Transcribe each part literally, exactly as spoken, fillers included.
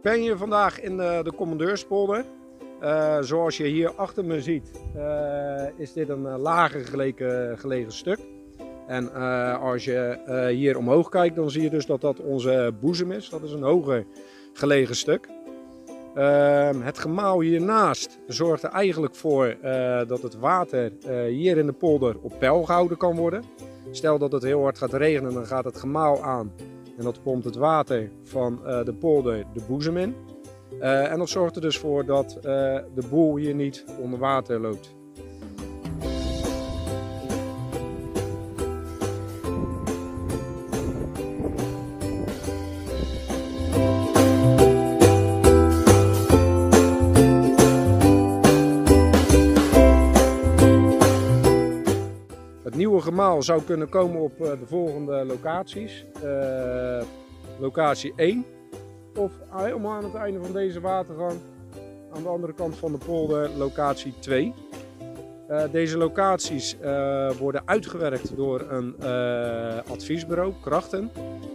ben hier vandaag in de, de Commandeurspolder. Uh, zoals je hier achter me ziet, uh, is dit een uh, lager gelegen, gelegen stuk. En uh, als je uh, hier omhoog kijkt, dan zie je dus dat dat onze boezem is. Dat is een hoger gelegen stuk. Uh, het gemaal hiernaast zorgt er eigenlijk voor uh, dat het water uh, hier in de polder op peil gehouden kan worden. Stel dat het heel hard gaat regenen, dan gaat het gemaal aan. En dat pompt het water van uh, de polder de boezem in. Uh, en dat zorgt er dus voor dat uh, de boel hier niet onder water loopt. Het nieuwe gemaal zou kunnen komen op uh, de volgende locaties. Uh, locatie één. Of helemaal aan het einde van deze watergang, aan de andere kant van de polder, locatie twee. Uh, deze locaties uh, worden uitgewerkt door een uh, adviesbureau, Krachten.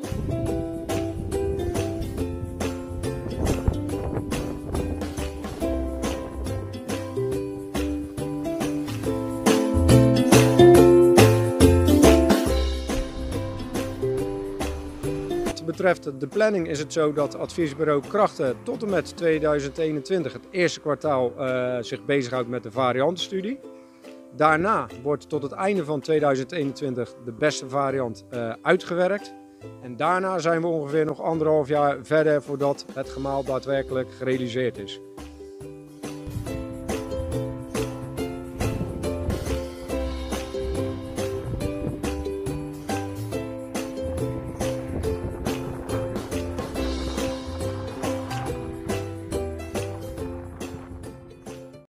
Wat betreft de planning is het zo dat adviesbureau Krachten tot en met tweeduizend eenentwintig, het eerste kwartaal, uh, zich bezighoudt met de variantenstudie. Daarna wordt tot het einde van tweeduizend eenentwintig de beste variant uh, uitgewerkt. En daarna zijn we ongeveer nog anderhalf jaar verder voordat het gemaal daadwerkelijk gerealiseerd is.